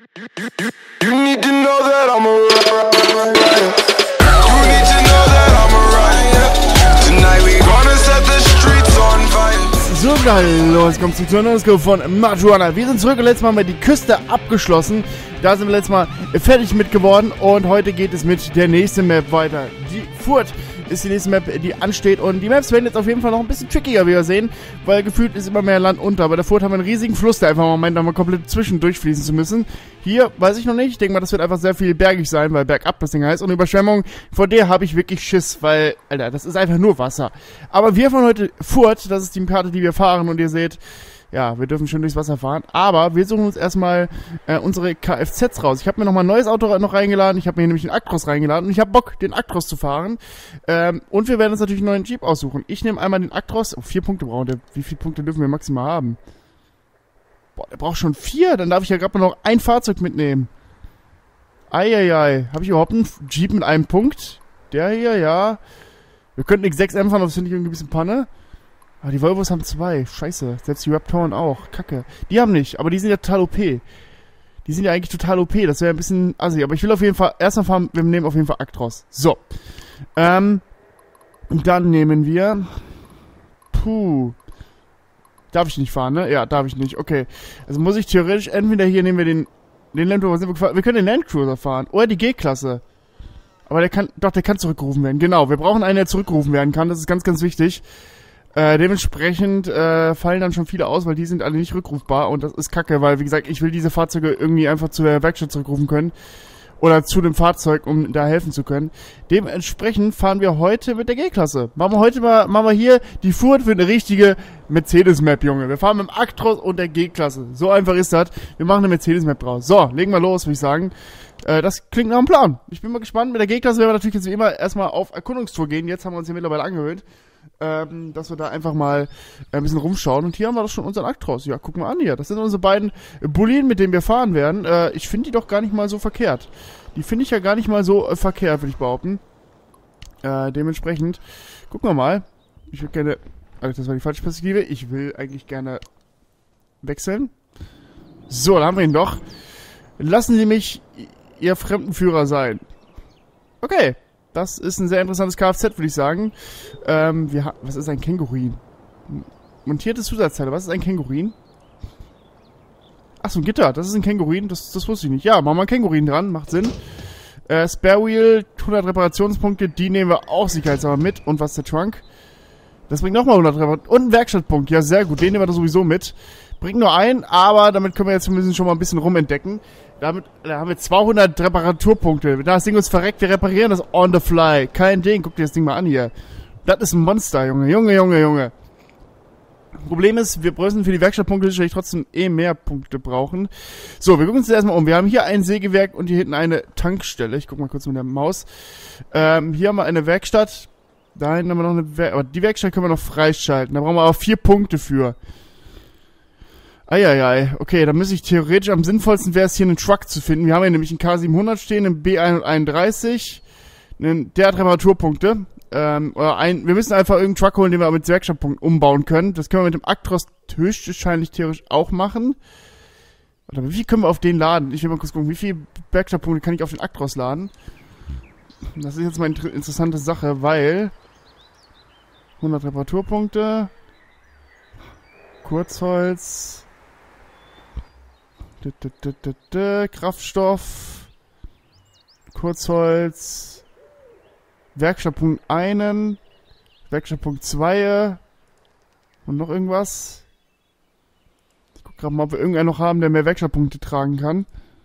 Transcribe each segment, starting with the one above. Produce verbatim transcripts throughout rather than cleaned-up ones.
You, you, you need to know that I'm alright. You need to know that I'm alright. Tonight we gonna set the streets on fire. So, hallo, jetzt kommt zu einer Ausgabe von Marijuana. Wir sind zurück und letztes Mal haben wir die Küste abgeschlossen. Da sind wir letztes Mal fertig mit geworden und heute geht es mit der nächsten Map weiter. Die Furt ist die nächste Map, die ansteht und die Maps werden jetzt auf jeden Fall noch ein bisschen trickiger, wie wir sehen, weil gefühlt ist immer mehr Land unter. Bei der Furt haben wir einen riesigen Fluss, der einfach mal meint, da mal komplett zwischendurch fließen zu müssen. Hier weiß ich noch nicht, ich denke mal, das wird einfach sehr viel bergig sein, weil bergab das Ding heißt und Überschwemmung, vor der habe ich wirklich Schiss, weil, Alter, das ist einfach nur Wasser. Aber wir fahren heute Furt, das ist die Karte, die wir fahren und ihr seht, ja, wir dürfen schön durchs Wasser fahren, aber wir suchen uns erstmal äh, unsere Kfz raus. Ich habe mir noch mal ein neues Auto noch reingeladen, ich habe mir nämlich den Actros reingeladen und ich habe Bock, den Actros zu fahren. Ähm, und wir werden uns natürlich einen neuen Jeep aussuchen. Ich nehme einmal den Actros, oh, vier Punkte brauchen der. Wie viele Punkte dürfen wir maximal haben? Boah, der braucht schon vier, dann darf ich ja gerade mal noch ein Fahrzeug mitnehmen. Eieiei, habe ich überhaupt einen Jeep mit einem Punkt? Der hier, ja. Wir könnten X sechs M fahren, aber das finde ich irgendwie ein bisschen Panne. Aber die Volvos haben zwei. Scheiße. Selbst die Raptoren auch. Kacke. Die haben nicht, aber die sind ja total O P. Die sind ja eigentlich total O P. Das wäre ein bisschen assi. Aber ich will auf jeden Fall erstmal fahren. Wir nehmen auf jeden Fall Actros. So. Ähm. Und dann nehmen wir. Puh. Darf ich nicht fahren, ne? Ja, darf ich nicht. Okay. Also muss ich theoretisch entweder hier nehmen wir den. Den Land Rover. Wir, wir können den Landcruiser fahren. Oder die G-Klasse. Aber der kann. Doch, der kann zurückgerufen werden. Genau. Wir brauchen einen, der zurückgerufen werden kann. Das ist ganz, ganz wichtig. Äh, dementsprechend äh, fallen dann schon viele aus, weil die sind alle nicht rückrufbar und das ist kacke, weil wie gesagt, ich will diese Fahrzeuge irgendwie einfach zu der Werkstatt zurückrufen können oder zu dem Fahrzeug, um da helfen zu können. Dementsprechend fahren wir heute mit der G-Klasse. Machen wir heute mal, machen wir hier die Furt für eine richtige Mercedes-Map, Junge. Wir fahren mit dem Actros und der G-Klasse. So einfach ist das. Wir machen eine Mercedes-Map draus. So, legen wir los, würde ich sagen. Äh, das klingt nach einem Plan. Ich bin mal gespannt. Mit der G-Klasse werden wir natürlich jetzt wie immer erstmal auf Erkundungstour gehen. Jetzt haben wir uns hier mittlerweile angehört. Ähm, dass wir da einfach mal äh, ein bisschen rumschauen. Und hier haben wir doch schon unseren Actros. Ja, gucken wir an hier. Das sind unsere beiden Bullien, mit denen wir fahren werden. Äh, ich finde die doch gar nicht mal so verkehrt. Die finde ich ja gar nicht mal so äh, verkehrt, würde ich behaupten. Äh, dementsprechend, gucken wir mal. Ich würde gerne... Also das war die falsche Perspektive. Ich will eigentlich gerne wechseln. So, da haben wir ihn doch. Lassen Sie mich Ihr Fremdenführer sein. Okay. Das ist ein sehr interessantes Kfz, würde ich sagen. Ähm, wir was ist ein Känguruin? Montiertes Zusatzteile. Was ist ein Känguruin? Achso, ein Gitter. Das ist ein Känguruin. Das, das wusste ich nicht. Ja, machen wir ein Känguruin dran. Macht Sinn. Äh, Spare Wheel, hundert Reparationspunkte. Die nehmen wir auch sicherheitshalber mit. Und was ist der Trunk? Das bringt nochmal hundert Reparationspunkte. Und einen Werkstattpunkt. Ja, sehr gut. Den nehmen wir da sowieso mit. Bringt nur einen, aber damit können wir jetzt zumindest schon mal ein bisschen rumentdecken. Damit da haben wir zweihundert Reparaturpunkte. Wenn das Ding uns verreckt, wir reparieren das on the fly. Kein Ding. Guck dir das Ding mal an hier. Das ist ein Monster, Junge. Junge, Junge, Junge. Problem ist, wir müssen für die Werkstattpunkte sicherlich trotzdem eh mehr Punkte brauchen. So, wir gucken uns das erstmal um. Wir haben hier ein Sägewerk und hier hinten eine Tankstelle. Ich guck mal kurz mit der Maus. Ähm, hier haben wir eine Werkstatt. Da hinten haben wir noch eine Werkstatt. Aber die Werkstatt können wir noch freischalten. Da brauchen wir aber vier Punkte für. Eieiei, okay, dann müsste ich theoretisch, am sinnvollsten wäre es hier einen Truck zu finden. Wir haben hier nämlich einen K siebenhundert stehen, einen B hunderteinunddreißig, einen, der hat Reparaturpunkte. Ähm, oder ein, wir müssen einfach irgendeinen Truck holen, den wir mit Werkstattpunkten umbauen können. Das können wir mit dem Actros höchstwahrscheinlich theoretisch auch machen. Oder wie viel können wir auf den laden? Ich will mal kurz gucken, wie viele Werkstattpunkte kann ich auf den Actros laden? Das ist jetzt mal eine inter interessante Sache, weil hundert Reparaturpunkte, Kurzholz, D -d -d -d -d Kraftstoff, Kurzholz, Werkstattpunkt einen, Werkstattpunkt zwei und noch irgendwas. Ich guck gerade mal, ob wir irgendeinen noch haben, der mehr Werkstattpunkte tragen kann.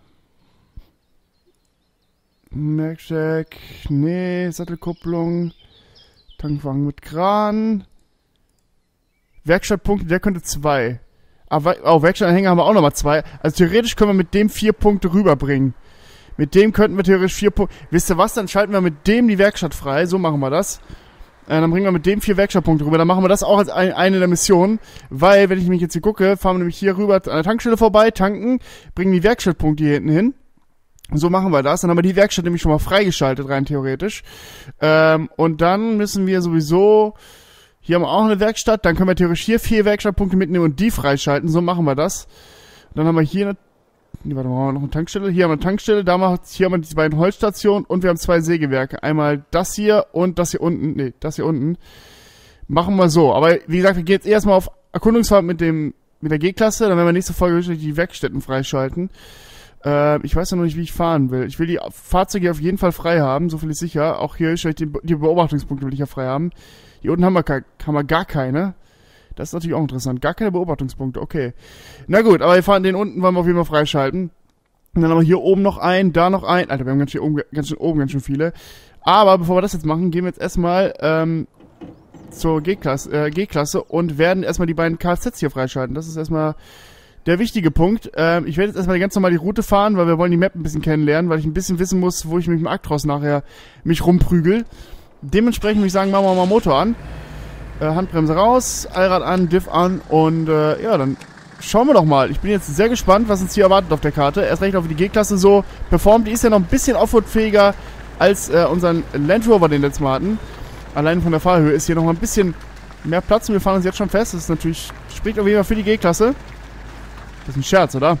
Merkcheck, nee, Sattelkupplung, Tankwagen mit Kran, Werkstattpunkte, der könnte zwei. Aber, oh, Werkstattanhänger haben wir auch nochmal zwei. Also theoretisch können wir mit dem vier Punkte rüberbringen. Mit dem könnten wir theoretisch vier Punkte... Wisst ihr was? Dann schalten wir mit dem die Werkstatt frei. So machen wir das. Äh, dann bringen wir mit dem vier Werkstattpunkte rüber. Dann machen wir das auch als ein, eine der Missionen. Weil, wenn ich mich jetzt hier gucke, fahren wir nämlich hier rüber an der Tankstelle vorbei, tanken, bringen die Werkstattpunkte hier hinten hin. So machen wir das. Dann haben wir die Werkstatt nämlich schon mal freigeschaltet, rein theoretisch. Ähm, und dann müssen wir sowieso... Hier haben wir auch eine Werkstatt, dann können wir theoretisch hier vier Werkstattpunkte mitnehmen und die freischalten, so machen wir das. Und dann haben wir hier Nee, warte mal, haben wir noch eine Tankstelle? Hier haben wir eine Tankstelle, da haben wir, hier haben wir die beiden Holzstationen und wir haben zwei Sägewerke. Einmal das hier und das hier unten. Nee, das hier unten. Machen wir so. Aber wie gesagt, wir gehen jetzt erstmal auf Erkundungsfahrt mit dem mit der G-Klasse. Dann werden wir nächste Folge wirklich die Werkstätten freischalten. Äh, ich weiß ja noch nicht, wie ich fahren will. Ich will die Fahrzeuge auf jeden Fall frei haben, so viel ist sicher. Auch hier die, die Beobachtungspunkte will ich ja frei haben. Hier unten haben wir, haben wir gar keine. Das ist natürlich auch interessant. Gar keine Beobachtungspunkte, okay. Na gut, aber wir fahren den unten, wollen wir auf jeden Fall freischalten. Und dann haben wir hier oben noch einen, da noch einen. Alter, wir haben ganz schön oben ganz schön, oben, ganz schön viele. Aber bevor wir das jetzt machen, gehen wir jetzt erstmal ähm, zur G-Klasse äh, G-Klasse und werden erstmal die beiden Kfz hier freischalten. Das ist erstmal der wichtige Punkt. Ähm, ich werde jetzt erstmal ganz normal die Route fahren, weil wir wollen die Map ein bisschen kennenlernen, weil ich ein bisschen wissen muss, wo ich mit dem Actros nachher mich rumprügel. Dementsprechend würde ich sagen, machen wir mal Motor an. Äh, Handbremse raus, Allrad an, Diff an und äh, ja, dann schauen wir doch mal. Ich bin jetzt sehr gespannt, was uns hier erwartet auf der Karte. Erst recht auf die G-Klasse so performt. Die ist ja noch ein bisschen offroad-fähiger als äh, unseren Land Rover, den letzten Mal hatten. Allein von der Fahrhöhe ist hier noch mal ein bisschen mehr Platz und wir fahren uns jetzt schon fest. Das ist natürlich, spricht auf jeden Fall für die G-Klasse. Das ist ein Scherz, oder?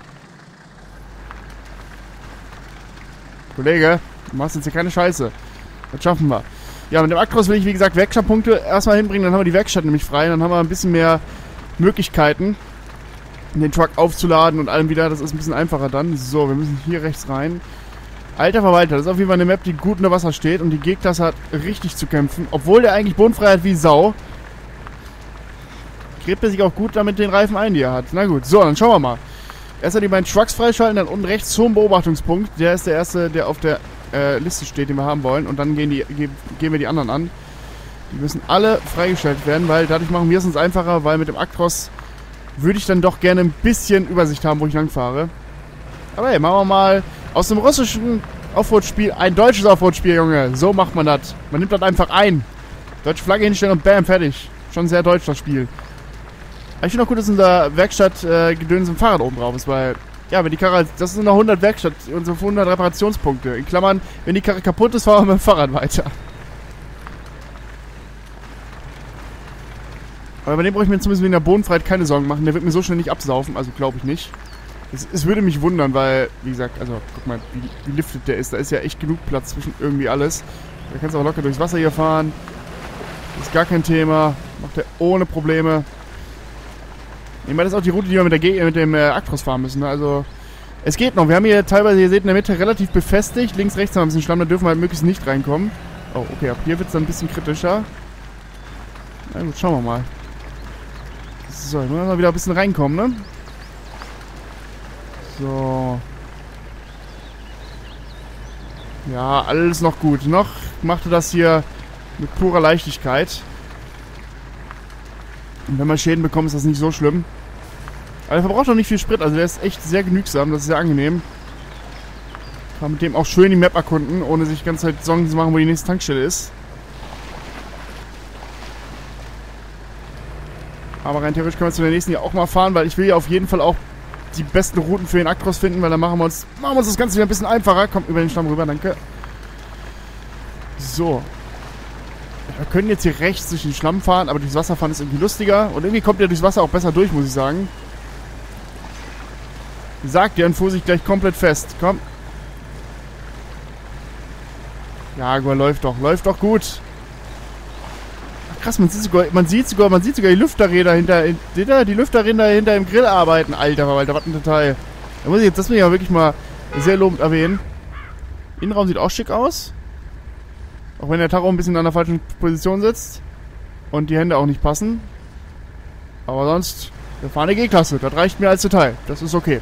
Kollege, du machst jetzt hier keine Scheiße. Das schaffen wir. Ja, mit dem Actros will ich, wie gesagt, Werkstattpunkte erstmal hinbringen. Dann haben wir die Werkstatt nämlich frei. Dann haben wir ein bisschen mehr Möglichkeiten, den Truck aufzuladen und allem wieder. Das ist ein bisschen einfacher dann. So, wir müssen hier rechts rein. Alter Verwalter, das ist auf jeden Fall eine Map, die gut unter Wasser steht. Und die G-Klasse hat richtig zu kämpfen. Obwohl der eigentlich Bodenfreiheit hat wie Sau. Gräbt er sich auch gut damit den Reifen ein, die er hat. Na gut, so, dann schauen wir mal. Erstmal die beiden Trucks freischalten, dann unten rechts zum Beobachtungspunkt. Der ist der erste, der auf der äh, Liste steht, den wir haben wollen. Und dann gehen, die, ge gehen wir die anderen an. Die müssen alle freigeschaltet werden, weil dadurch machen wir es uns einfacher, weil mit dem Actros würde ich dann doch gerne ein bisschen Übersicht haben, wo ich lang fahre. Aber hey, machen wir mal aus dem russischen Offroad-Spiel ein deutsches Offroad-Spiel, Junge. So macht man das. Man nimmt das einfach ein. Deutsche Flagge hinstellen und bam, fertig. Schon sehr deutsch, das Spiel. Aber ich finde auch gut, dass in der Werkstatt äh, Gedöns im Fahrrad oben drauf ist, weil, ja, wenn die Karre, das sind noch hundert Werkstatt, unsere hundert Reparationspunkte. In Klammern, wenn die Karre kaputt ist, fahren wir mit dem Fahrrad weiter. Aber bei dem brauche ich mir zumindest wegen der Bodenfreiheit keine Sorgen machen. Der wird mir so schnell nicht absaufen, also glaube ich nicht. Es, es würde mich wundern, weil, wie gesagt, also, guck mal, wie, wie liftet der ist. Da ist ja echt genug Platz zwischen irgendwie alles. Da kannst du auch locker durchs Wasser hier fahren. Ist gar kein Thema. Macht er ohne Probleme. Ich meine, das ist auch die Route, die wir mit, der G mit dem äh, Actros fahren müssen. Ne? Also, es geht noch. Wir haben hier teilweise, ihr seht, in der Mitte relativ befestigt. Links, rechts haben wir ein bisschen Schlamm, da dürfen wir halt möglichst nicht reinkommen. Oh, okay, ab hier wird es dann ein bisschen kritischer. Na gut, schauen wir mal. So, jetzt müssen wir mal wieder ein bisschen reinkommen, ne? So. Ja, alles noch gut. Noch machte das hier mit purer Leichtigkeit. Und wenn man Schäden bekommt, ist das nicht so schlimm. Aber der verbraucht auch nicht viel Sprit, also der ist echt sehr genügsam, das ist sehr angenehm. Kann mit dem auch schön die Map erkunden, ohne sich die ganze Zeit Sorgen zu machen, wo die nächste Tankstelle ist. Aber rein theoretisch können wir zu der nächsten ja auch mal fahren, weil ich will ja auf jeden Fall auch die besten Routen für den Actros finden, weil dann machen wir uns, machen wir uns das Ganze wieder ein bisschen einfacher. Kommt über den Stamm rüber, danke. So. Wir können jetzt hier rechts durch den Schlamm fahren, aber durchs Wasser fahren ist irgendwie lustiger. Und irgendwie kommt der durchs Wasser auch besser durch, muss ich sagen. Sagt der und fuhr sich gleich komplett fest. Komm. Ja, läuft doch. Läuft doch gut. Ach, krass, man sieht sogar, man sieht sogar, man sieht sogar die Lüfterräder hinter, hinter die Lüfterräder hinter dem Grill arbeiten. Alter, Alter, was ein Detail. Da muss ich jetzt, das will ich ja wirklich mal sehr lobend erwähnen. Innenraum sieht auch schick aus. Auch wenn der Tacho ein bisschen an der falschen Position sitzt. Und die Hände auch nicht passen. Aber sonst, wir fahren eine G-Klasse. Das reicht mir als Detail. Das ist okay.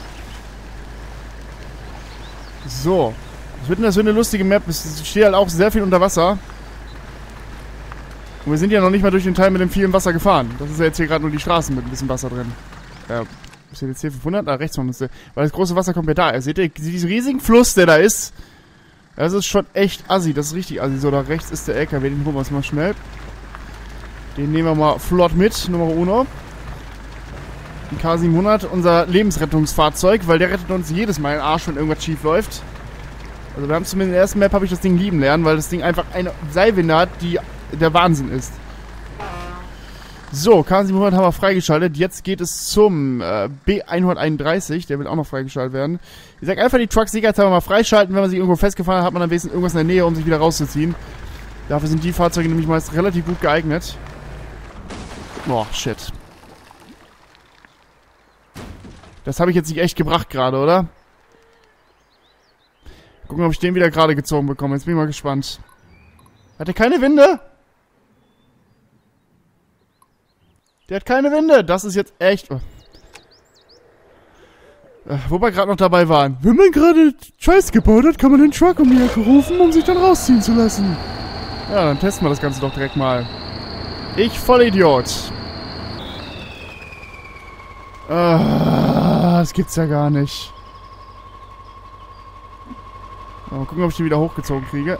So. Was wird denn das für eine lustige Map? Es steht halt auch sehr viel unter Wasser. Und wir sind ja noch nicht mal durch den Teil mit dem vielen Wasser gefahren. Das ist ja jetzt hier gerade nur die Straßen mit ein bisschen Wasser drin. Ja, ist jetzt hier fünfhundert? Ah, rechts von uns. Weil das große Wasser kommt ja da. Ihr seht ihr diesen riesigen Fluss, der da ist? Das ist schon echt assi. Das ist richtig assi. So, da rechts ist der L K W. Den holen wir uns mal schnell. Den nehmen wir mal flott mit. Nummer uno. Ein K siebenhundert. Unser Lebensrettungsfahrzeug. Weil der rettet uns jedes Mal den Arsch, wenn irgendwas schief läuft. Also wir haben zumindest in der ersten Map habe ich das Ding lieben lernen, weil das Ding einfach eine Seilwinde hat, die der Wahnsinn ist. So, K siebenhundert haben wir freigeschaltet. Jetzt geht es zum äh, B hunderteinunddreißig. Der will auch noch freigeschaltet werden. Ich sag einfach die Trucks sicherheitshalber mal freischalten. Wenn man sich irgendwo festgefahren hat, hat man am besten irgendwas in der Nähe, um sich wieder rauszuziehen. Dafür sind die Fahrzeuge nämlich meist relativ gut geeignet. Boah, shit. Das habe ich jetzt nicht echt gebracht gerade, oder? Gucken, ob ich den wieder gerade gezogen bekomme. Jetzt bin ich mal gespannt. Hat er keine Winde? Der hat keine Winde. Das ist jetzt echt... Oh. Äh, wo wir gerade noch dabei waren. Wenn man gerade Scheiß gebaut hat, kann man den Truck um die Ecke rufen, um sich dann rausziehen zu lassen. Ja, dann testen wir das Ganze doch direkt mal. Ich Vollidiot. Ah, das gibt's ja gar nicht. Mal gucken, ob ich den wieder hochgezogen kriege.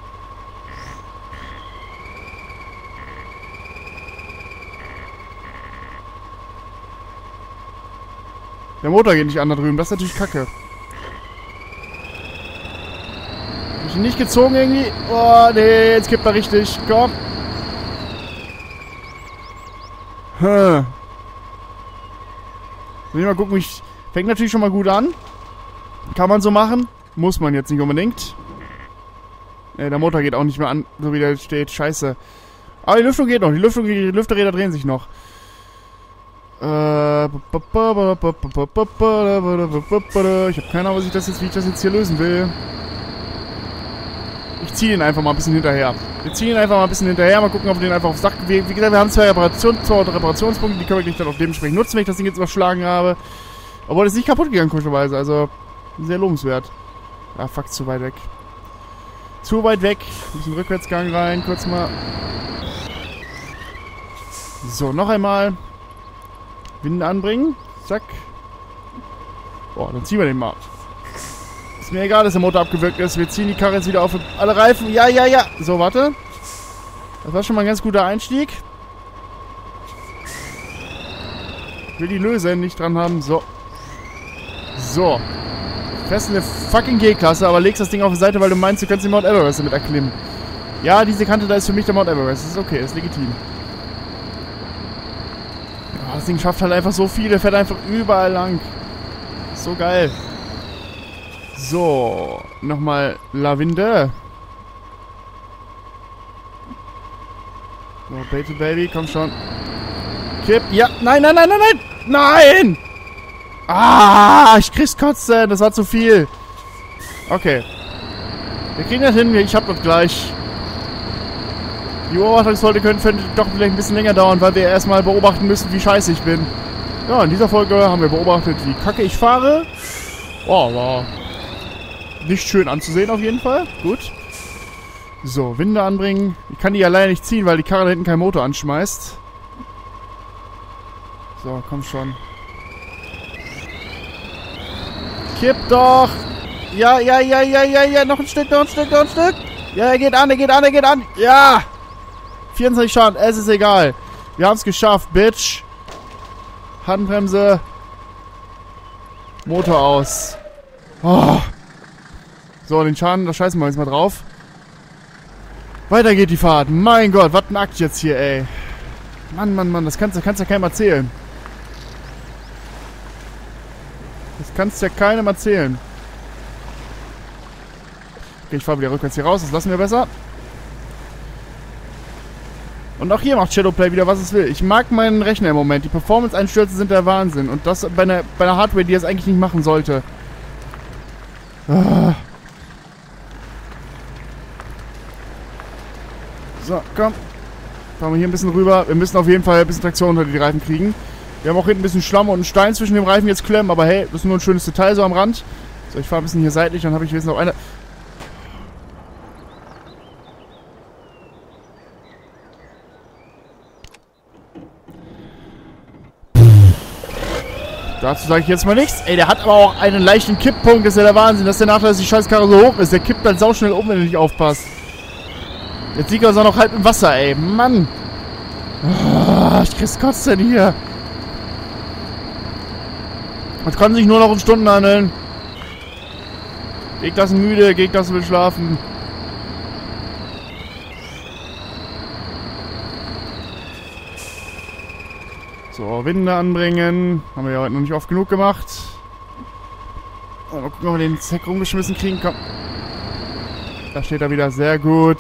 Der Motor geht nicht an da drüben. Das ist natürlich kacke. Hab ich ihn nicht gezogen irgendwie? Oh, nee, jetzt kippt er richtig. Komm. Hm. Soll ich mal gucken, ich... Fängt natürlich schon mal gut an. Kann man so machen. Muss man jetzt nicht unbedingt. Ne, der Motor geht auch nicht mehr an, so wie der steht. Scheiße. Aber die Lüftung geht noch. Die Lüftung, die Lüfterräder drehen sich noch. Ich habe keine Ahnung, was ich das jetzt, wie ich das jetzt hier lösen will. Ich ziehe ihn einfach mal ein bisschen hinterher. Wir ziehen ihn einfach mal ein bisschen hinterher, mal gucken, ob wir den einfach aufs Dach... Wie, wie gesagt, wir haben zwei, Reparation, zwei Reparationspunkte, die können wir gleich dann auch dementsprechend nutzen, wenn ich das Ding jetzt überschlagen habe. Obwohl, das ist nicht kaputt gegangen, komischerweise. Also, sehr lobenswert. Ah, fuck, zu weit weg. Zu weit weg. Ein bisschen Rückwärtsgang rein, kurz mal. So, noch einmal. Winde anbringen. Zack. Boah, dann ziehen wir den mal. Ist mir egal, dass der Motor abgewürgt ist. Wir ziehen die Karre jetzt wieder auf alle Reifen. Ja, ja, ja. So, warte. Das war schon mal ein ganz guter Einstieg. Ich will die Löse nicht dran haben. So. So. Fest eine fucking G-Klasse, aber legst das Ding auf die Seite, weil du meinst, du kannst den Mount Everest damit erklimmen. Ja, diese Kante da ist für mich der Mount Everest. Das ist okay, das ist legitim. Das Ding schafft halt einfach so viel, der fährt einfach überall lang. So geil. So, nochmal Lavinde. So, Baby Baby, komm schon. Kipp, ja, nein, nein, nein, nein, nein, nein! Ah, ich krieg's kotzen, das war zu viel. Okay. Wir kriegen das hin, ich hab das gleich. Die Beobachtungsfolge könnte doch vielleicht ein bisschen länger dauern, weil wir erstmal beobachten müssen, wie scheiße ich bin. Ja, in dieser Folge haben wir beobachtet, wie kacke ich fahre. Oh, war nicht schön anzusehen auf jeden Fall. Gut. So, Winde anbringen. Ich kann die ja leider nicht ziehen, weil die Karre da hinten keinen Motor anschmeißt. So, komm schon. Kipp doch! Ja, ja, ja, ja, ja, ja, noch ein Stück, noch ein Stück, noch ein Stück! Ja, er geht an, er geht an, er geht an! Ja! vierundzwanzig Schaden, es ist egal. Wir haben es geschafft, Bitch. Handbremse. Motor aus. Oh. So, den Schaden, da scheißen wir jetzt mal drauf. Weiter geht die Fahrt. Mein Gott, was ein Akt jetzt hier, ey. Mann, Mann, Mann, das kannst du kannst ja keinem erzählen. Das kannst du ja keinem erzählen. Okay, ich fahre wieder rückwärts hier raus, das lassen wir besser. Und auch hier macht Shadowplay wieder, was es will. Ich mag meinen Rechner im Moment. Die Performance-Einstürze sind der Wahnsinn. Und das bei einer, bei einer Hardware, die es eigentlich nicht machen sollte. Ah. So, komm. Fahren wir hier ein bisschen rüber. Wir müssen auf jeden Fall ein bisschen Traktion unter die Reifen kriegen. Wir haben auch hinten ein bisschen Schlamm und einen Stein zwischen dem Reifen jetzt klemmen. Aber hey, das ist nur ein schönes Detail so am Rand. So, ich fahre ein bisschen hier seitlich. Dann habe ich jetzt noch eine... Dazu sage ich jetzt mal nichts. Ey, der hat aber auch einen leichten Kipppunkt. Das ist ja der Wahnsinn. Das ist der Nachteil, dass die Scheißkarre so hoch ist. Der kippt dann sauschnell um, wenn du nicht aufpasst. Jetzt liegt er auch noch halb im Wasser, ey. Mann. Oh, ich krieg's kotzen hier. Das kann sich nur noch um Stunden handeln. Gegner sind müde, Gegner will schlafen. So, Winde anbringen. Haben wir ja heute noch nicht oft genug gemacht. Mal gucken, ob wir den Zack rumgeschmissen kriegen. Komm. Da steht er wieder. Sehr gut.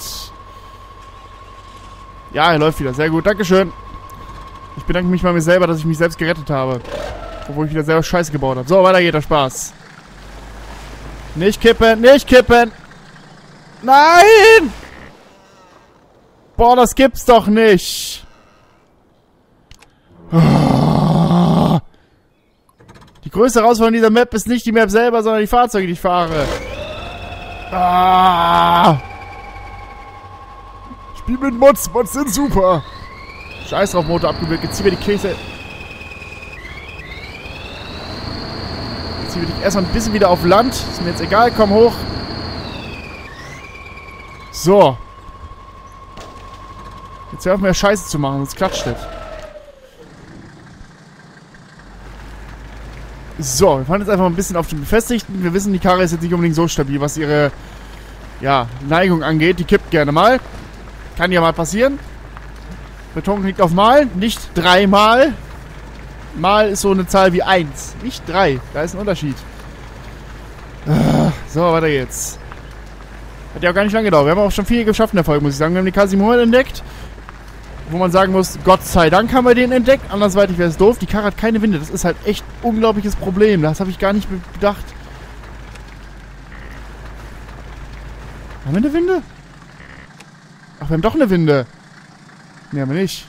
Ja, er läuft wieder. Sehr gut. Dankeschön. Ich bedanke mich bei mir selber, dass ich mich selbst gerettet habe. Obwohl ich wieder selber Scheiße gebaut habe. So, weiter geht der Spaß. Nicht kippen. Nicht kippen. Nein! Boah, das gibt's doch nicht. Die größte Herausforderung dieser Map ist nicht die Map selber, sondern die Fahrzeuge, die ich fahre. Ah. Spiel mit Mods. Mods sind super. Scheiß drauf, Motor abgebildet. Jetzt zieh mir die Käse. Jetzt zieh mir dich erstmal ein bisschen wieder auf Land. Ist mir jetzt egal. Komm hoch. So. Jetzt hör auf mir Scheiße zu machen, sonst klatscht das. So, wir fahren jetzt einfach mal ein bisschen auf den Befestigten. Wir wissen, die Karre ist jetzt nicht unbedingt so stabil, was ihre ja, Neigung angeht. Die kippt gerne mal. Kann ja mal passieren. Beton liegt auf Mal, nicht dreimal. Mal ist so eine Zahl wie eins, nicht drei. Da ist ein Unterschied. So, weiter geht's. Hat ja auch gar nicht lange gedauert. Wir haben auch schon viel geschafft in der Folge, muss ich sagen. Wir haben die K siebenhundert entdeckt. Wo man sagen muss, Gott sei Dank haben wir den entdeckt. Andersweitig wäre es doof. Die Karre hat keine Winde. Das ist halt echt ein unglaubliches Problem. Das habe ich gar nicht bedacht. Haben wir eine Winde? Ach, wir haben doch eine Winde. Ne, haben wir nicht.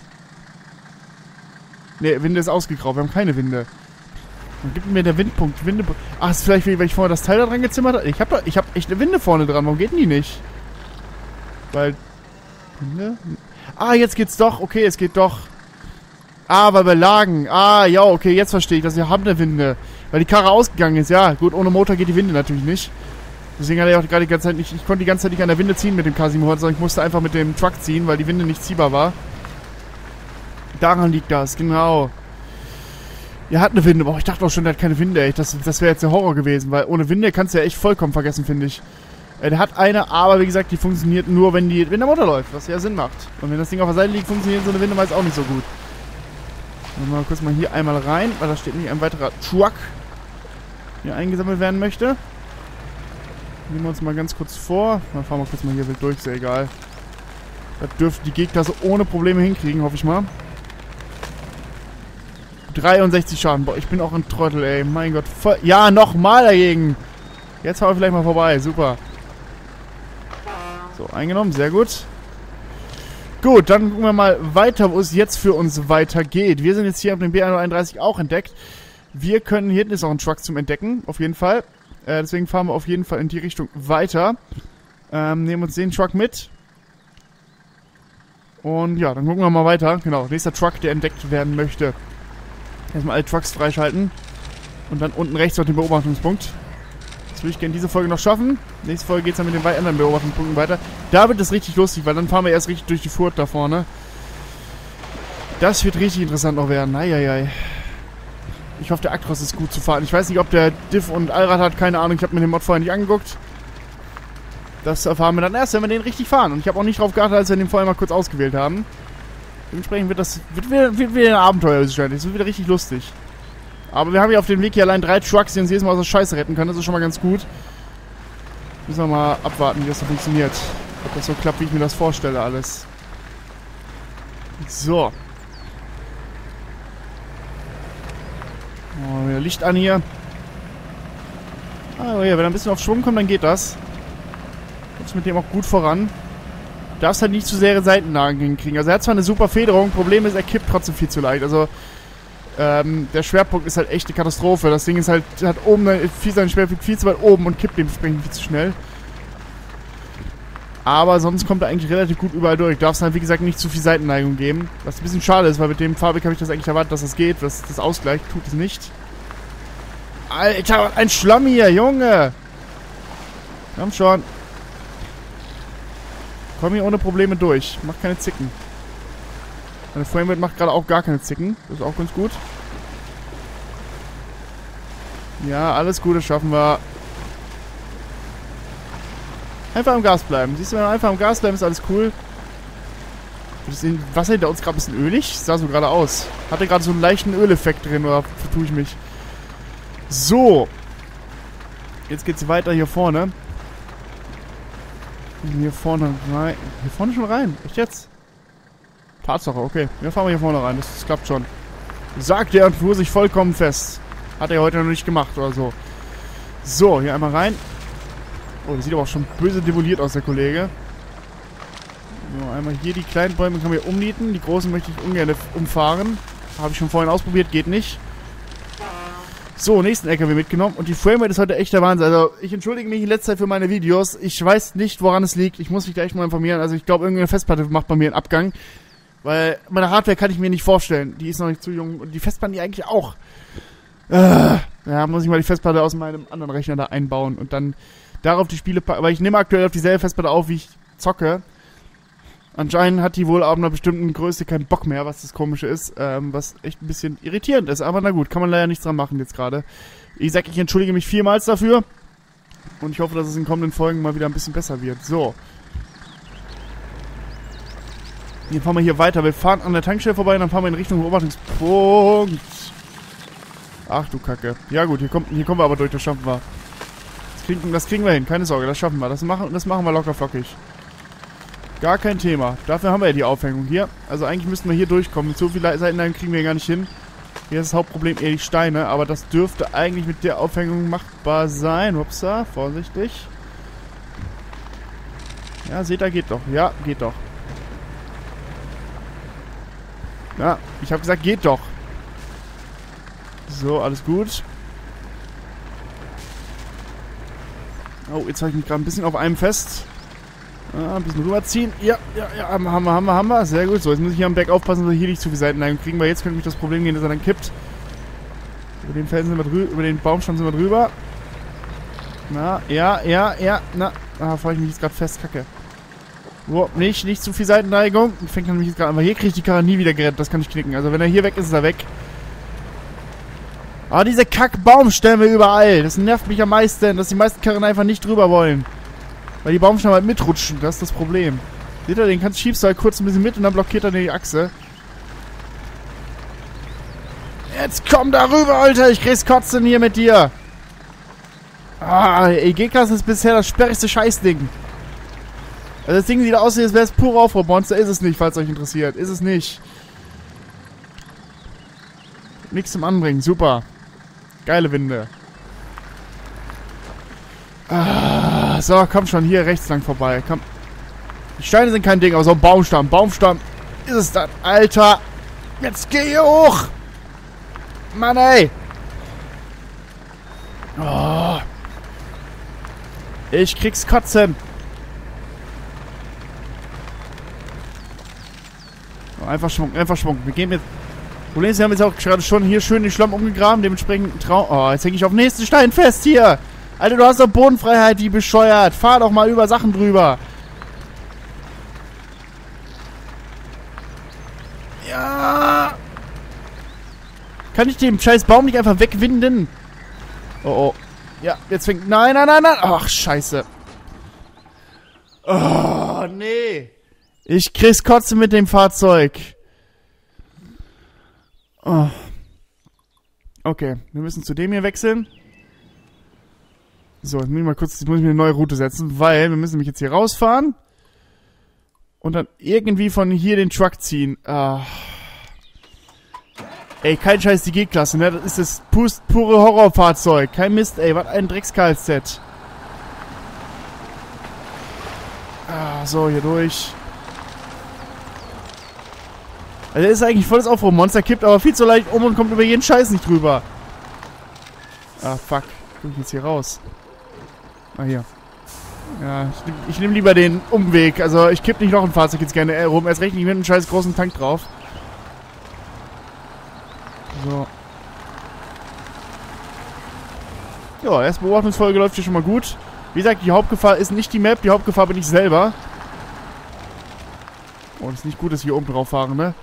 Ne, Winde ist ausgegraut. Wir haben keine Winde. Dann gibt mir der Windpunkt. Winde. Ach, ist vielleicht, weil ich vorher das Teil da dran gezimmert habe. Ich habe doch, ich habe echt eine Winde vorne dran. Warum geht denn die nicht? Weil. Winde? Ah, jetzt geht's doch. Okay, es geht doch. Ah, weil wir lagen. Ah, ja, okay, jetzt verstehe ich das. Wir haben eine Winde. Weil die Karre ausgegangen ist. Ja, gut, ohne Motor geht die Winde natürlich nicht. Deswegen hatte ich auch gerade die ganze Zeit nicht. Ich konnte die ganze Zeit nicht an der Winde ziehen mit dem K siebenhundert, sondern ich musste einfach mit dem Truck ziehen, weil die Winde nicht ziehbar war. Daran liegt das, genau. Er hat eine Winde. Boah, ich dachte auch schon, der hat keine Winde, ey. Das, das wäre jetzt der Horror gewesen, weil ohne Winde kannst du ja echt vollkommen vergessen, finde ich. Der hat eine, aber wie gesagt, die funktioniert nur, wenn, die, wenn der Motor läuft, was ja Sinn macht. Und wenn das Ding auf der Seite liegt, funktioniert so eine Winde meist auch nicht so gut. Mal kurz mal hier einmal rein, weil da steht nämlich ein weiterer Truck, der eingesammelt werden möchte. Nehmen wir uns mal ganz kurz vor. Dann fahren wir kurz mal hier wild durch, ist ja egal. Das dürften die Gegner so ohne Probleme hinkriegen, hoffe ich mal. dreiundsechzig Schaden. Boah, ich bin auch ein Trottel, ey. Mein Gott. Voll ja, nochmal dagegen. Jetzt fahren wir vielleicht mal vorbei. Super. So, eingenommen. Sehr gut. Gut, dann gucken wir mal weiter, wo es jetzt für uns weitergeht. Wir sind jetzt hier auf dem B hunderteinunddreißig auch entdeckt. Wir können, hier hinten ist auch ein Truck zum Entdecken, auf jeden Fall. Äh, deswegen fahren wir auf jeden Fall in die Richtung weiter. Ähm, nehmen uns den Truck mit. Und ja, dann gucken wir mal weiter. Genau, nächster Truck, der entdeckt werden möchte. Erstmal alle Trucks freischalten. Und dann unten rechts noch den Beobachtungspunkt. Das will ich gerne diese Folge noch schaffen. Nächste Folge geht es dann mit den anderen Beobachtungspunkten weiter. Da wird es richtig lustig, weil dann fahren wir erst richtig durch die Furt da vorne. Das wird richtig interessant noch werden. Eieiei. Ich hoffe, der Actros ist gut zu fahren. Ich weiß nicht, ob der Diff und Allrad hat. Keine Ahnung, ich habe mir den Mod vorher nicht angeguckt. Das erfahren wir dann erst, wenn wir den richtig fahren. Und ich habe auch nicht drauf geachtet, als wir den vorher mal kurz ausgewählt haben. Dementsprechend wird das wird wieder, wird wieder ein Abenteuer wahrscheinlich. Das wird wieder richtig lustig. Aber wir haben ja auf dem Weg hier allein drei Trucks, die uns jedes Mal aus der Scheiße retten können. Das ist schon mal ganz gut. Müssen wir mal abwarten, wie das so funktioniert. Ob das so klappt, wie ich mir das vorstelle alles. So. Oh, wieder Licht an hier. Ah, ja, wenn er ein bisschen auf Schwung kommt, dann geht das. Kommst mit dem auch gut voran. Du darfst halt nicht zu sehr Seitenlagen hinkriegen. Also er hat zwar eine super Federung, Problem ist, er kippt trotzdem viel zu leicht. Also ähm, der Schwerpunkt ist halt echt eine Katastrophe. Das Ding ist halt, hat oben viel, seinen Schwerpunkt viel zu weit oben und kippt dementsprechend viel zu schnell. Aber sonst kommt er eigentlich relativ gut überall durch. Du darfst halt, wie gesagt, nicht zu viel Seitenneigung geben. Was ein bisschen schade ist, weil mit dem Fahrwerk habe ich das eigentlich erwartet, dass das geht. dass das ausgleicht, tut es nicht. Alter, ein Schlamm hier, Junge! Komm schon. Komm hier ohne Probleme durch. Mach keine Zicken. Meine Framerate macht gerade auch gar keine Zicken. Das ist auch ganz gut. Ja, alles gut, das schaffen wir. Einfach am Gas bleiben. Siehst du, wenn wir einfach am Gas bleiben, ist alles cool. Ist das Wasser hinter uns gerade ein bisschen ölig? Sah so gerade aus. Hatte gerade so einen leichten Öleffekt drin, oder vertue ich mich? So. Jetzt geht's weiter hier vorne. Hier vorne rein. Hier vorne schon rein? Echt jetzt? Tatsache, okay. Wir fahren wir hier vorne rein. Das, das klappt schon. Sagt er und fuhr sich vollkommen fest. Hat er heute noch nicht gemacht oder so. So, hier einmal rein. Oh, das sieht aber auch schon böse demoliert aus, der Kollege. So, einmal hier die kleinen Bäume können wir umnieten. Die großen möchte ich ungern umfahren. Habe ich schon vorhin ausprobiert, geht nicht. So, nächsten L K W mitgenommen. Und die Framerate ist heute echt der Wahnsinn. Also, ich entschuldige mich in letzter Zeit für meine Videos. Ich weiß nicht, woran es liegt. Ich muss mich gleich mal informieren. Also, ich glaube, irgendeine Festplatte macht bei mir einen Abgang. Weil meine Hardware kann ich mir nicht vorstellen. Die ist noch nicht zu jung. Und die Festplatte die eigentlich auch. Äh, ja, muss ich mal die Festplatte aus meinem anderen Rechner da einbauen. Und dann darauf die Spiele packen. Weil ich nehme aktuell auf dieselbe Festplatte auf, wie ich zocke. Anscheinend hat die wohl ab einer bestimmten Größe keinen Bock mehr, was das Komische ist. Ähm, was echt ein bisschen irritierend ist. Aber na gut, kann man leider nichts dran machen jetzt gerade. Ich sag, ich entschuldige mich vielmals dafür. Und ich hoffe, dass es in kommenden Folgen mal wieder ein bisschen besser wird. So. Hier fahren wir hier weiter. Wir fahren an der Tankstelle vorbei und dann fahren wir in Richtung Beobachtungspunkt. Ach du Kacke. Ja gut, hier, kommt, hier kommen wir aber durch, das schaffen wir. Das kriegen, das kriegen wir hin, keine Sorge, das schaffen wir. Das machen, das machen wir locker flockig. Gar kein Thema. Dafür haben wir ja die Aufhängung hier. Also eigentlich müssten wir hier durchkommen. Mit so vielen Seitenlängen kriegen wir gar nicht hin. Hier ist das Hauptproblem eher die Steine, aber das dürfte eigentlich mit der Aufhängung machbar sein. Upsa, vorsichtig. Ja, seht ihr, geht doch. Ja, geht doch. Ja, ich habe gesagt, geht doch. So, alles gut. Oh, jetzt habe ich mich gerade ein bisschen auf einem fest. Ah, ein bisschen rüberziehen. Ja, ja, ja, haben wir, haben wir, haben wir. Sehr gut. So, jetzt muss ich hier am Berg aufpassen, dass wir hier nicht zu viel Seitenleitung kriegen, weil jetzt könnte mich das Problem gehen, dass er dann kippt. Über den Felsen sind wir drüber, über den Baumstamm sind wir drüber. Na, ja, ja, ja, na. Ah, fahre ich mich jetzt gerade fest, Kacke. Oh, nicht, nicht zu viel Seitenneigung. Fängt dann nämlich jetzt gerade an, weil hier kriege ich die Karre nie wieder gerettet. Das kann ich knicken. Also wenn er hier weg ist, ist er weg. Ah, diese Kack-Baumstämme überall. Das nervt mich am meisten, dass die meisten Karren einfach nicht drüber wollen. Weil die Baumstämme halt mitrutschen. Das ist das Problem. Seht ihr, den kannst, schiebst du halt kurz ein bisschen mit und dann blockiert er die Achse. Jetzt komm da rüber, Alter. Ich krieg's kotzen hier mit dir. Ah, E G-Klasse ist bisher das sperrigste Scheißding. Also das Ding sieht aus, als wäre es pure Aufbaumonster. Ist es nicht, falls euch interessiert. Ist es nicht. Nichts zum Anbringen. Super. Geile Winde. Ah, so, komm schon. Hier rechts lang vorbei. Komm. Die Steine sind kein Ding, aber so ein Baumstamm. Baumstamm ist es dann. Alter. Jetzt geh hier hoch. Mann, ey. Oh. Ich krieg's kotzen. Einfach Schwung, einfach Schwung. Wir gehen jetzt. Problem ist, wir haben jetzt auch gerade schon hier schön den Schlamm umgegraben. Dementsprechend Traum. Oh, jetzt hänge ich auf den nächsten Stein fest hier. Alter, du hast doch Bodenfreiheit, die bescheuert. Fahr doch mal über Sachen drüber. Ja. Kann ich den scheiß Baum nicht einfach wegwinden? Oh, oh. Ja, jetzt fängt. Nein, nein, nein, nein. Ach, scheiße. Oh, nee. Ich krieg's kotzen mit dem Fahrzeug. Oh. Okay, wir müssen zu dem hier wechseln. So, jetzt muss ich mal kurz, jetzt muss ich mir eine neue Route setzen, weil wir müssen nämlich jetzt hier rausfahren. Und dann irgendwie von hier den Truck ziehen. Ah. Ey, kein scheiß die G-Klasse, ne? Das ist das pust, pure Horrorfahrzeug. Kein Mist, ey. Was ein Dreckskarl-Set. Ah, so, hier durch. Also er ist eigentlich volles Aufbaumonster, kippt aber viel zu leicht um und kommt über jeden Scheiß nicht drüber. Ah, fuck. Komm ich jetzt hier raus? Ah, hier. Ja, ich, nehm, ich nehme lieber den Umweg. Also ich kipp nicht noch ein Fahrzeug jetzt gerne rum. Erst recht nicht mit einem scheiß großen Tank drauf. So. Ja, erste Beobachtungsfolge läuft hier schon mal gut. Wie gesagt, die Hauptgefahr ist nicht die Map, die Hauptgefahr bin ich selber. Oh, das ist nicht gut, dass wir hier oben drauf fahren, ne?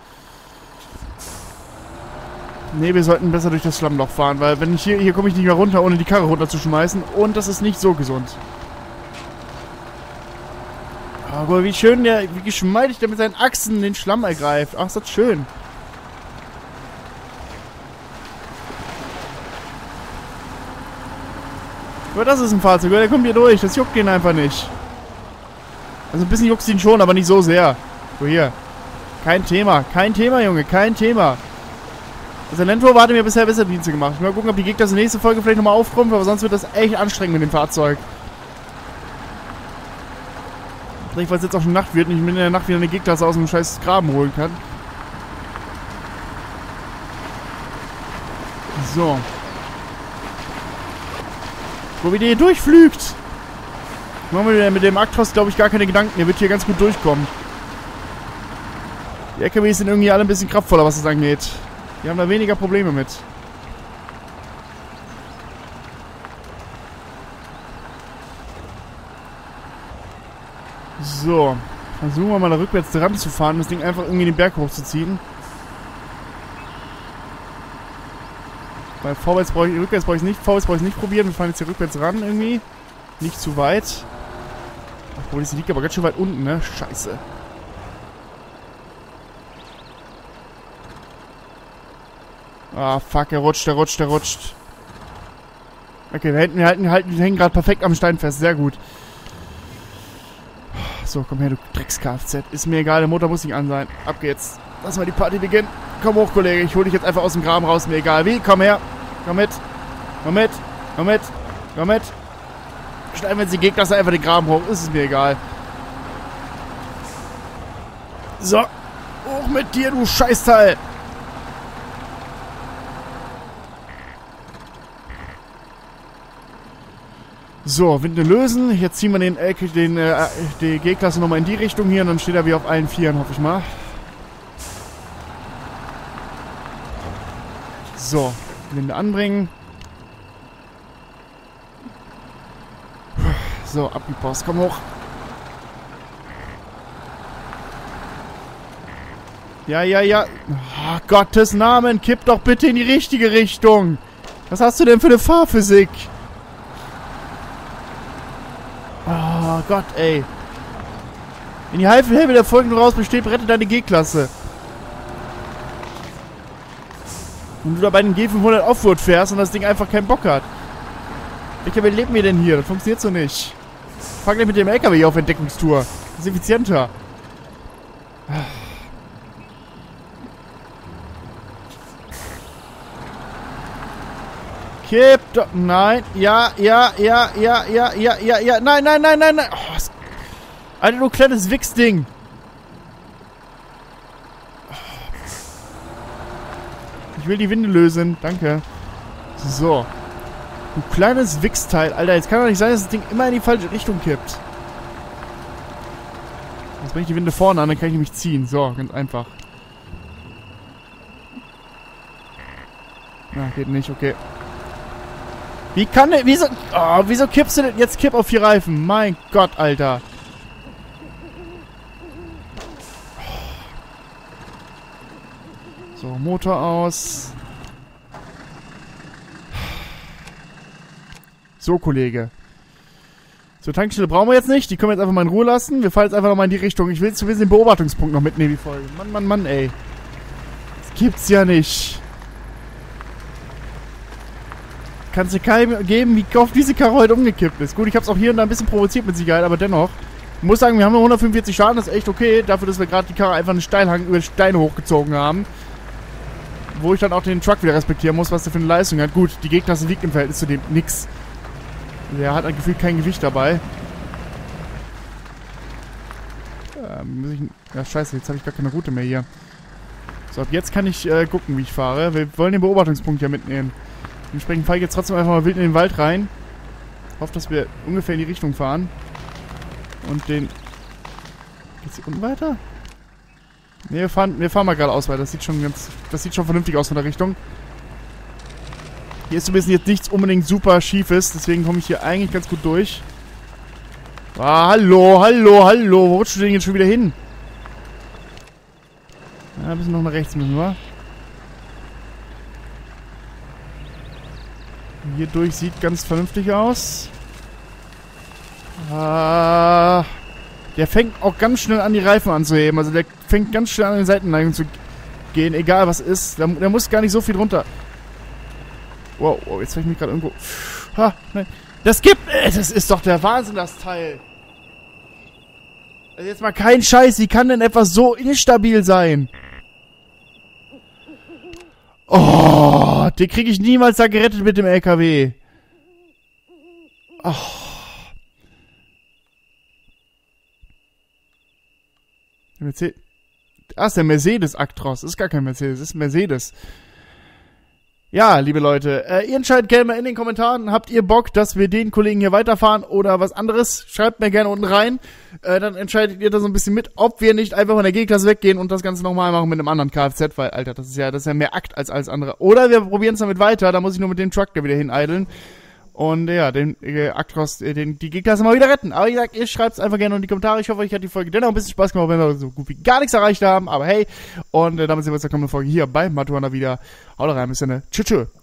Ne, wir sollten besser durch das Schlammloch fahren, weil wenn ich hier, hier komme ich nicht mehr runter, ohne die Karre runterzuschmeißen. Und das ist nicht so gesund. Oh, guck mal, wie schön der, wie geschmeidig der mit seinen Achsen den Schlamm ergreift. Ach, ist das schön. Aber das ist ein Fahrzeug, der kommt hier durch. Das juckt ihn einfach nicht. Also ein bisschen juckt ihn schon, aber nicht so sehr. So, hier. Kein Thema. Kein Thema, Junge. Kein Thema. Also Land Rover hatte mir bisher besser Dienste gemacht. Ich will mal gucken, ob die Gegner das in der nächsten Folge vielleicht nochmal aufkommen, aber sonst wird das echt anstrengend mit dem Fahrzeug. Vielleicht, weil es jetzt auch schon Nacht wird und ich mir in der Nacht wieder eine Gegner aus dem scheiß Graben holen kann. So. Wo wie der hier durchflügt. Machen wir mit dem Actros, glaube ich, gar keine Gedanken. Der wird hier ganz gut durchkommen. Die L K Ws sind irgendwie alle ein bisschen kraftvoller, was das angeht. Die haben da weniger Probleme mit. So. Versuchen wir mal da rückwärts dran zu fahren, das Ding einfach irgendwie den Berg hochzuziehen. Weil vorwärts brauche ich, rückwärts brauche ich es nicht, vorwärts brauche ich es nicht probieren. Wir fahren jetzt hier rückwärts ran irgendwie. Nicht zu weit. Obwohl, das liegt aber ganz schön weit unten, ne? Scheiße. Ah, fuck, er rutscht, er rutscht, er rutscht. Okay, wir, halten, wir, halten, wir, halten, wir hängen gerade perfekt am Stein fest, sehr gut. So, komm her, du Drecks-Kfz. Ist mir egal, der Motor muss nicht an sein. Ab geht's. Lass mal die Party beginnen. Komm hoch, Kollege, ich hole dich jetzt einfach aus dem Graben raus, mir egal wie. Komm her, komm mit, komm mit, komm mit, komm mit. Schneiden wir jetzt die Gegner einfach den Graben hoch, ist es mir egal. So, hoch mit dir, du Scheißteil. So, Winde lösen. Jetzt ziehen wir den, äh, den äh, die G-Klasse nochmal in die Richtung hier und dann steht er wie auf allen Vieren, hoffe ich mal. So, Winde anbringen. So, ab die Post, komm hoch. Ja, ja, ja. Oh, Gottes Namen, kipp doch bitte in die richtige Richtung. Was hast du denn für eine Fahrphysik? Oh Gott, ey. Wenn die halbe Hälfte der Folgen raus besteht, rette deine G-Klasse. Und du da bei den G fünfhundert Offroad fährst und das Ding einfach keinen Bock hat. Welcher Welt lebt mir denn hier? Das funktioniert so nicht. Fang gleich mit dem L K W hier auf Entdeckungstour. Das ist effizienter. Kipp doch. Nein. Ja, ja, ja, ja, ja, ja, ja, ja. Nein, nein, nein, nein, nein. Oh, Alter, du kleines Wichsding. Ich will die Winde lösen. Danke. So. Du kleines Wichsteil. Alter, jetzt kann doch nicht sein, dass das Ding immer in die falsche Richtung kippt. Jetzt bringe ich die Winde vorne an, dann kann ich nämlich ziehen. So, ganz einfach. Na, geht nicht, okay. Wie kann der, wieso, oh, wieso kippst du denn jetzt Kipp auf vier Reifen? Mein Gott, Alter. So, Motor aus. So, Kollege. So, Tankstelle brauchen wir jetzt nicht. Die können wir jetzt einfach mal in Ruhe lassen. Wir fahren jetzt einfach nochmal in die Richtung. Ich will jetzt zumindest den Beobachtungspunkt noch mitnehmen, die Folge. Mann, Mann, Mann, ey. Das gibt's ja nicht. Kannst du keinem geben, wie oft diese Karre heute umgekippt ist. Gut, ich hab's auch hier und da ein bisschen provoziert mit Sicherheit, aber dennoch. Ich muss sagen, wir haben nur hundertfünfundvierzig Schaden, das ist echt okay. Dafür, dass wir gerade die Karre einfach einen Steilhang über Steine hochgezogen haben. Wo ich dann auch den Truck wieder respektieren muss, was der für eine Leistung hat. Gut, die Gegner wiegt im Verhältnis zu dem nix. Der hat gefühlt kein Gewicht dabei. Ähm, muss ich... Ja, scheiße, jetzt habe ich gar keine Route mehr hier. So, ab jetzt kann ich äh, gucken, wie ich fahre. Wir wollen den Beobachtungspunkt ja mitnehmen. Dementsprechend fahre ich jetzt trotzdem einfach mal wild in den Wald rein. Hoffe, dass wir ungefähr in die Richtung fahren. Und den... Geht's hier unten weiter? Ne, wir fahren, wir fahren mal geradeaus weiter. Das sieht schon ganz... Das sieht schon vernünftig aus von der Richtung. Hier ist zumindest jetzt nichts unbedingt super Schiefes. Deswegen komme ich hier eigentlich ganz gut durch. Ah, hallo, hallo, hallo. Wo rutschst du denn jetzt schon wieder hin? Ja, ein bisschen noch nach rechts müssen wir. Hier durch sieht ganz vernünftig aus. Ah, Der fängt auch ganz schnell an, die Reifen anzuheben. Also der fängt ganz schnell an, den Seitenneigungen zu gehen, egal was ist. Der, der muss gar nicht so viel drunter. Wow, wow, jetzt habe ich mich gerade irgendwo... Ha, nein. Das gibt... Äh, das ist doch der Wahnsinn, das Teil. Also jetzt mal kein Scheiß. Wie kann denn etwas so instabil sein? Oh, den kriege ich niemals da gerettet mit dem L K W. Oh. Mercedes. Ah, ist der Mercedes Actros. Ist gar kein Mercedes, ist ein Mercedes. Ja, liebe Leute, äh, ihr entscheidet gerne mal in den Kommentaren. Habt ihr Bock, dass wir den Kollegen hier weiterfahren oder was anderes? Schreibt mir gerne unten rein. Äh, dann entscheidet ihr da so ein bisschen mit, ob wir nicht einfach von der G-Klasse weggehen und das Ganze nochmal machen mit einem anderen Kfz, weil, Alter, das ist ja, das ist ja mehr Akt als alles andere. Oder wir probieren es damit weiter, da muss ich nur mit dem Truck da wieder hineideln. Und ja, den äh, Actros, äh, den, die G-Klasse mal wieder retten. Aber wie gesagt, ihr schreibt es einfach gerne in die Kommentare. Ich hoffe, euch hat die Folge dennoch ein bisschen Spaß gemacht, wenn wir so gut wie gar nichts erreicht haben. Aber hey, und äh, damit sehen wir uns in der kommenden Folge hier bei Matuana wieder. Haut rein, bis dann. Tschüss, tschüss.